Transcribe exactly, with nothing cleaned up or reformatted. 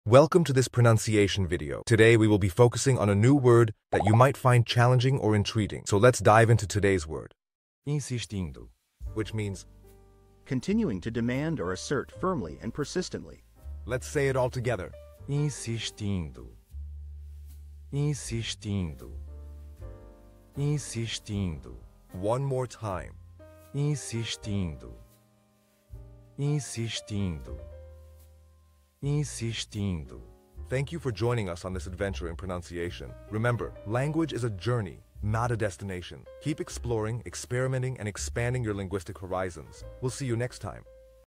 Welcome to this pronunciation video. Today we will be focusing on a new word that you might find challenging or intriguing. So let's dive into today's word, Insistindo. which means, continuing to demand or assert firmly and persistently. let's say it all together. Insistindo. Insistindo. Insistindo. One more time. Insistindo. Insistindo. Insistindo. Thank you for joining us on this adventure in pronunciation. Remember, language is a journey, not a destination. Keep exploring, experimenting, and expanding your linguistic horizons. We'll see you next time.